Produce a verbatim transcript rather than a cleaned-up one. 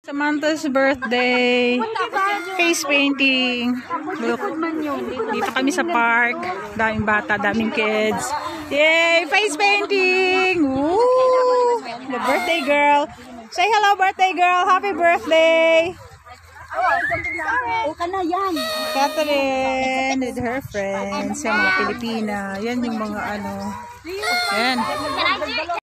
Samantha's birthday. Face painting. Look. Dito kami sa park. Daming bata, daming kids. Yay! Face painting! Woo! The birthday girl. Say hello, birthday girl. Happy birthday! Catherine with her friends. Yung mga Pilipina. Yan yung mga ano. Yan.